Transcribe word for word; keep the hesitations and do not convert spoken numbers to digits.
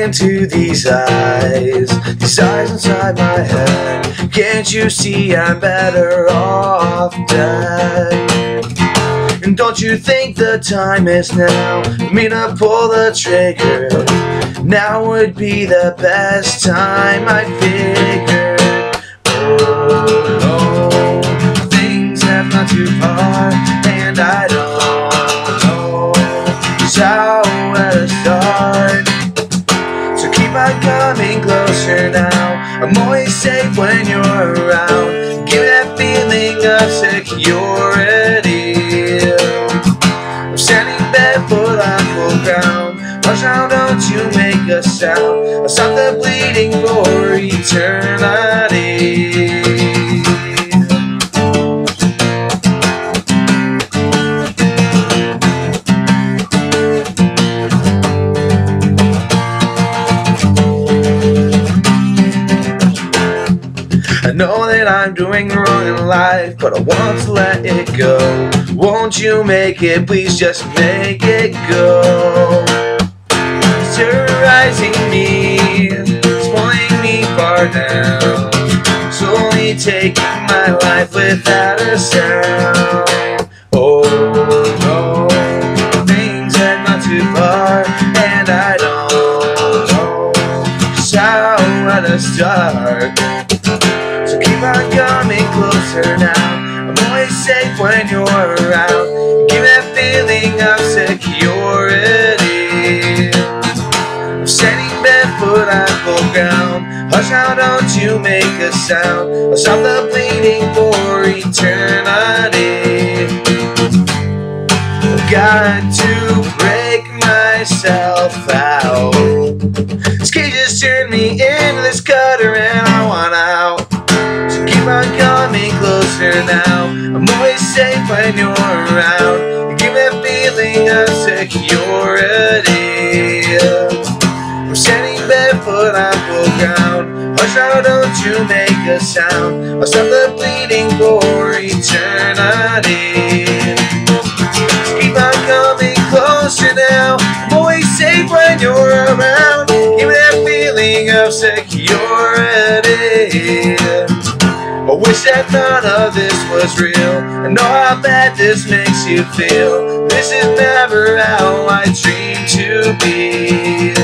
into these eyes, these eyes inside my head. Can't you see I'm better off dead? And don't you think the time is now for me to pull the trigger? Now would be the best time, I figured. Oh no, things have gone too far, and I don't know just how where to start. So keep on coming closer now. I'm always safe when you're around. Give me that feeling of security. I'm standing barefoot on full ground. Watch now, don't you make a sound. I'll stop the bleeding for eternity. I know that I'm doing wrong in life, but I want to let it go. Won't you make it, please just make it go. Terrorizing me, pulling me far down, slowly taking my life without a sound. Oh no, things have gone too far, and I don't know just how to start. So keep on coming closer now. I'm always safe when you're around. Give me that feeling of security. I'm standing barefoot on full ground. Hush now, don't you make a sound. I'll stop the bleeding for eternity. I've got to break myself out. This cage has turned me into this cutter, and I want out. So keep on coming closer now. I'm always safe when you're around. You give me a feeling of security. I'm standing barefoot on full ground. Hush now, don't you make a sound. I'll stop the bleeding for eternity. So keep on coming closer now. I'm always safe when you're around. Give me that feeling of security. I wish that none of this was real. I know how bad this makes you feel. This is never how I dreamed to be.